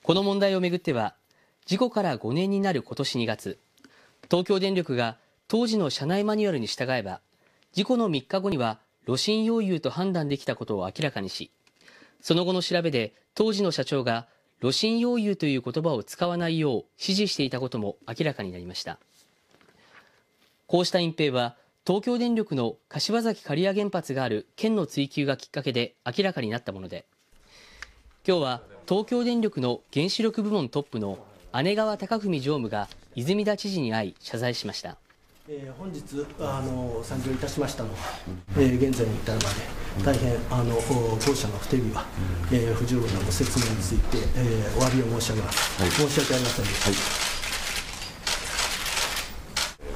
この問題をめぐっては、事故から5年になる今年2月、東京電力が当時の社内マニュアルに従えば、事故の3日後には炉心溶融と判断できたことを明らかにし、その後の調べで当時の社長が炉心溶融という言葉を使わないよう指示していたことも明らかになりました。こうした隠蔽は東京電力の柏崎刈羽原発がある県の追及がきっかけで明らかになったもので、今日は東京電力の原子力部門トップの姉川貴文常務が泉田知事に会い謝罪しました。 本日参上いたしましたのは、現在に至るまで大変当社の不手際、不十分なご説明について、お詫びを申し上げます。申し訳ありませんでした。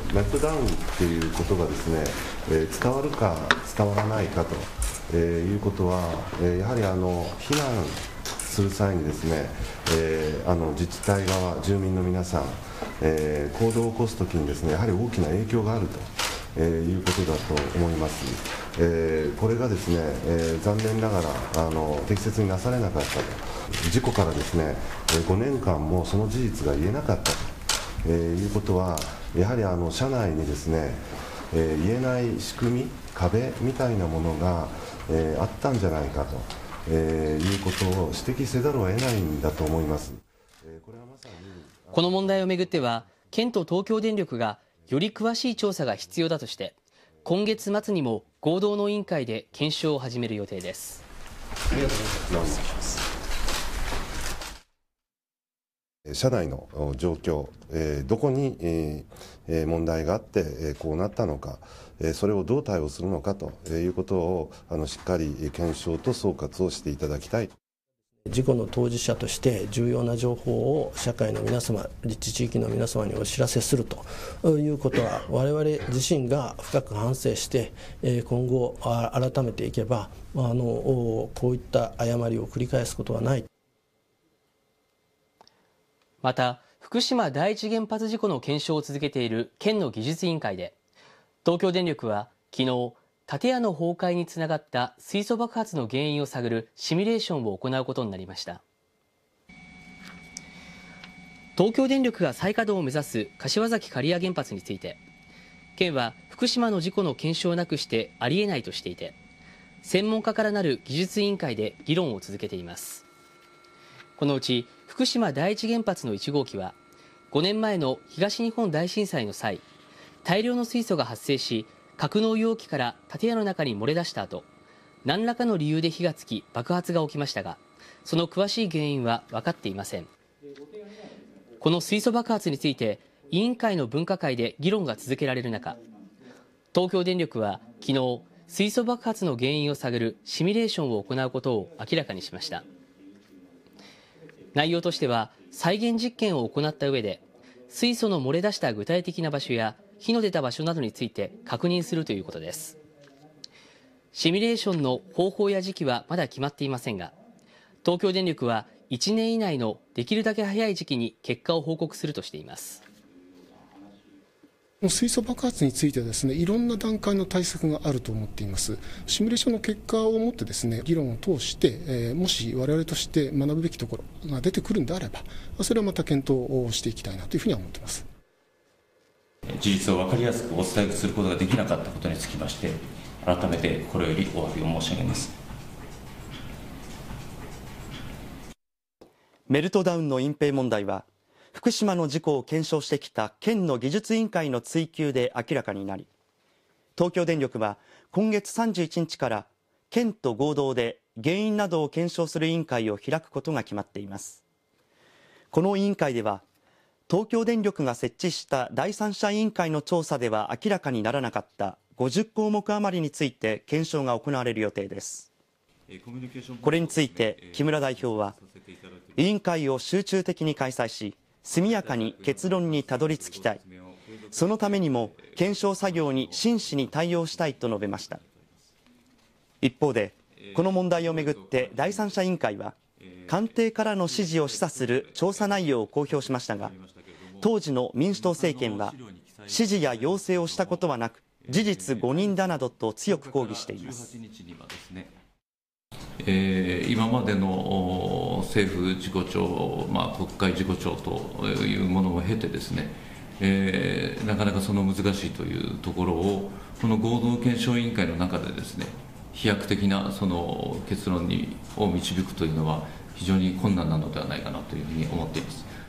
メルトダウンということがですね、伝わるか伝わらないかということは、やはり避難する際にですね、自治体側、住民の皆さん、行動を起こすときにですね、やはり大きな影響があるということだと思います。これがですね、残念ながら適切になされなかったと、事故からですね、5年間もその事実が言えなかったということは、やはり社内にですね、言えない仕組み、壁みたいなものがあったんじゃないかということを指摘せざるを得ないんだと思います。 この問題をめぐっては、県と東京電力がより詳しい調査が必要だとして、今月末にも合同の委員会で検証を始める予定です。 ありがとうございます。 社内の状況、どこに問題があってこうなったのか、それをどう対応するのかということをしっかり検証と総括をしていただきたい。 事故の当事者として重要な情報を社会の皆様、立地地域の皆様にお知らせするということは、我々自身が深く反省して今後改めていけばこういった誤りを繰り返すことはない。 また、福島第一原発事故の検証を続けている県の技術委員会で、東京電力は昨日、建屋の崩壊につながった水素爆発の原因を探るシミュレーションを行うことになりました。東京電力が再稼働を目指す柏崎刈羽原発について、県は福島の事故の検証なくしてありえないとしていて、専門家からなる技術委員会で議論を続けています。このうち福島第一原発の1号機は、5年前の東日本大震災の際、大量の水素が発生し、格納容器から建屋の中に漏れ出した後、何らかの理由で火がつき爆発が起きましたが、その詳しい原因は分かっていません。この水素爆発について委員会の分科会で議論が続けられる中、東京電力は昨日、水素爆発の原因を探るシミュレーションを行うことを明らかにしました。内容としては、再現実験を行った上で、水素の漏れ出した具体的な場所や火の出た場所などについて確認するということです。シミュレーションの方法や時期はまだ決まっていませんが、東京電力は1年以内のできるだけ早い時期に結果を報告するとしています。 水素爆発についてはですね、いろんな段階の対策があると思っています。シミュレーションの結果をもってですね、議論を通して、もし我々として学ぶべきところが出てくるんであれば、それはまた検討をしていきたいなというふうには思っています。 事実を分かりやすくお伝えすることができなかったことにつきまして、改めてこれよりお詫びを申し上げます。 メルトダウンの隠蔽問題は、福島の事故を検証してきた県の技術委員会の追及で明らかになり、東京電力は今月31日から県と合同で原因などを検証する委員会を開くことが決まっています。この委員会では、東京電力が設置した第三者委員会の調査では明らかにならなかった50項目余りについて検証が行われる予定です。これについて木村代表は、委員会を集中的に開催し、速やかに結論にたどり着きたい。そのためにも検証作業に真摯に対応したいと述べました。一方で、この問題をめぐって第三者委員会は、官邸からの指示を示唆する調査内容を公表しましたが、当時の民主党政権は、指示や要請をしたことはなく、事実誤認だなどと強く抗議しています。 今までの政府事故調、国会事故調というものを経てですね、なかなかその難しいというところをこの合同検証委員会の中でですね、飛躍的なその結論を導くというのは非常に困難なのではないかなというふうに思っています。